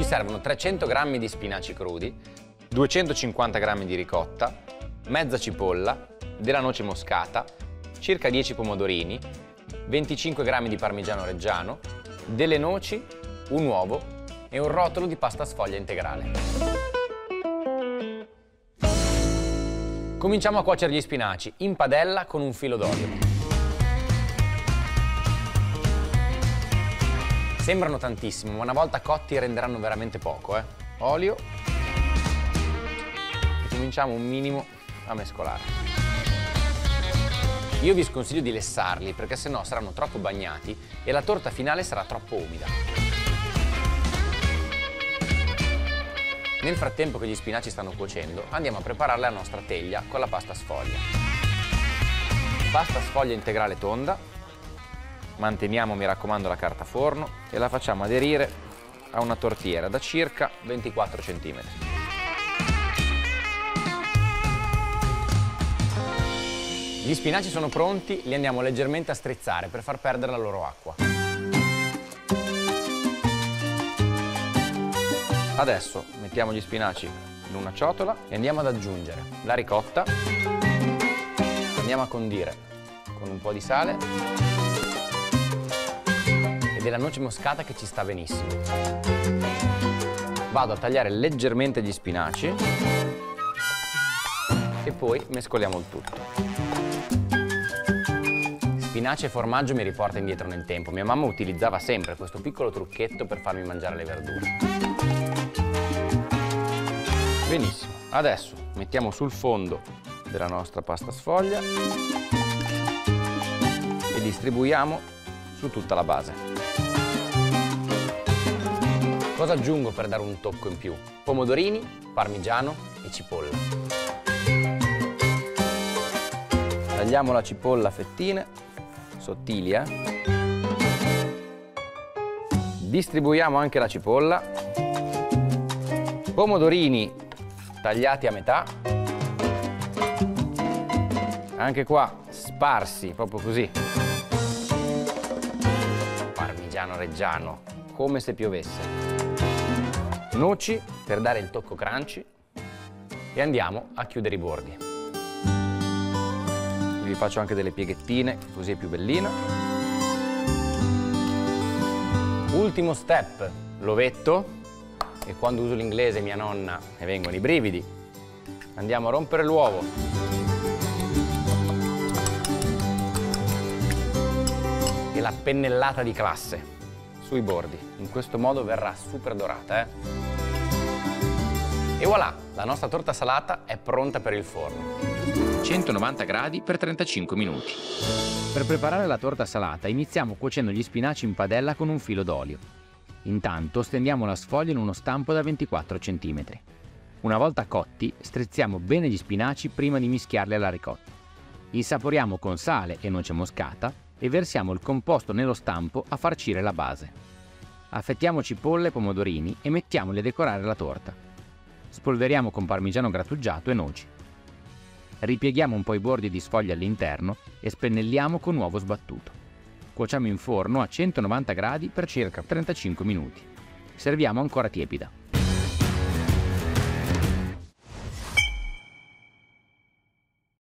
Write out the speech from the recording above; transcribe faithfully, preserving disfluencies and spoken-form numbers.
servono trecento grammi di spinaci crudi, duecentocinquanta grammi di ricotta, mezza cipolla, della noce moscata, circa dieci pomodorini, venticinque grammi di parmigiano reggiano, delle noci, un uovo e un rotolo di pasta sfoglia integrale. Cominciamo a cuocere gli spinaci in padella con un filo d'olio. Sembrano tantissimo, ma una volta cotti renderanno veramente poco, eh. Olio. E cominciamo un minimo a mescolare. Io vi sconsiglio di lessarli perché sennò saranno troppo bagnati e la torta finale sarà troppo umida. Nel frattempo che gli spinaci stanno cuocendo, andiamo a preparare la nostra teglia con la pasta sfoglia. Pasta sfoglia integrale tonda. Manteniamo, mi raccomando, la carta forno e la facciamo aderire a una tortiera da circa ventiquattro centimetri. Gli spinaci sono pronti, li andiamo leggermente a strizzare per far perdere la loro acqua. Adesso mettiamo gli spinaci in una ciotola e andiamo ad aggiungere la ricotta. Andiamo a condire con un po' di sale e della noce moscata che ci sta benissimo. Vado a tagliare leggermente gli spinaci e poi mescoliamo il tutto. Spinaci e formaggio mi riporta indietro nel tempo. Mia mamma utilizzava sempre questo piccolo trucchetto per farmi mangiare le verdure. Benissimo, adesso mettiamo sul fondo della nostra pasta sfoglia e distribuiamo su tutta la base. Cosa aggiungo per dare un tocco in più? Pomodorini, parmigiano e cipolla. Tagliamo la cipolla a fettine, sottili, eh? Distribuiamo anche la cipolla. Pomodorini tagliati a metà. Anche qua sparsi, proprio così. Parmigiano reggiano, come se piovesse. Noci per dare il tocco crunchy e andiamo a chiudere i bordi. Vi faccio anche delle pieghettine, così è più bellina. Ultimo step, l'ovetto, e quando uso l'inglese mia nonna ne vengono i brividi. Andiamo a rompere l'uovo. E la pennellata di classe sui bordi. In questo modo verrà super dorata, eh? E voilà, la nostra torta salata è pronta per il forno. centonovanta gradi per trentacinque minuti. Per preparare la torta salata iniziamo cuocendo gli spinaci in padella con un filo d'olio. Intanto stendiamo la sfoglia in uno stampo da ventiquattro centimetri. Una volta cotti, strizziamo bene gli spinaci prima di mischiarli alla ricotta. Insaporiamo con sale e noce moscata e versiamo il composto nello stampo a farcire la base. Affettiamo cipolle e pomodorini e mettiamoli a decorare la torta. Spolveriamo con parmigiano grattugiato e noci. Ripieghiamo un po' i bordi di sfoglia all'interno e spennelliamo con uovo sbattuto. Cuociamo in forno a centonovanta gradi per circa trentacinque minuti. Serviamo ancora tiepida.